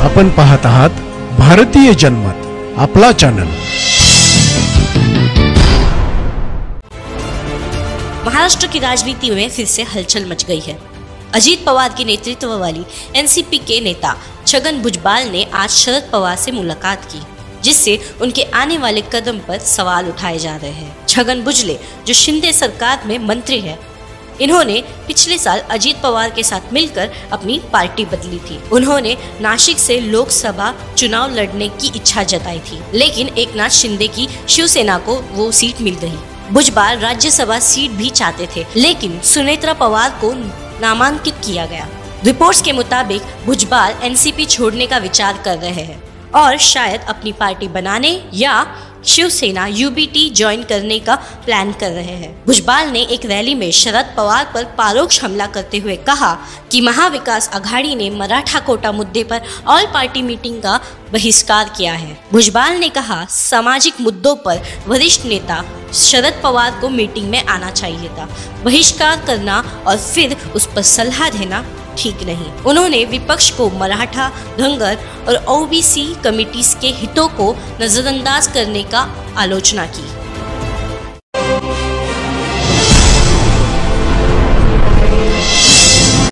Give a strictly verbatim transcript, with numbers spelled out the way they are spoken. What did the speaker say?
आपण पाहत आहात भारतीय जनमत, आपला चॅनल। महाराष्ट्र की राजनीति में फिर से हलचल मच गई है। अजीत पवार के नेतृत्व वाली एनसीपी के नेता छगन भुजबल ने आज शरद पवार से मुलाकात की, जिससे उनके आने वाले कदम पर सवाल उठाए जा रहे हैं। छगन भुजबल जो शिंदे सरकार में मंत्री है, इन्होंने पिछले साल अजीत पवार के साथ मिलकर अपनी पार्टी बदली थी। उन्होंने नासिक से लोकसभा चुनाव लड़ने की इच्छा जताई थी, लेकिन एकनाथ शिंदे की शिवसेना को वो सीट मिल गई। भुजबल राज्यसभा सीट भी चाहते थे, लेकिन सुनेत्रा पवार को नामांकित किया गया। रिपोर्ट्स के मुताबिक भुजबल एनसीपी छोड़ने का विचार कर रहे हैं और शायद अपनी पार्टी बनाने या शिवसेना यूबीटी ज्वाइन करने का प्लान कर रहे हैं। भुजबल ने एक रैली में शरद पवार पर परोक्ष हमला करते हुए कहा कि महाविकास आघाड़ी ने मराठा कोटा मुद्दे पर ऑल पार्टी मीटिंग का बहिष्कार किया है। भुजबल ने कहा, सामाजिक मुद्दों पर वरिष्ठ नेता शरद पवार को मीटिंग में आना चाहिए था। बहिष्कार करना और फिर उस पर सलाह देना ठीक नहीं। उन्होंने विपक्ष को मराठा, धनगर और ओबीसी कमिटीज के हितों को नजरअंदाज करने का आलोचना की।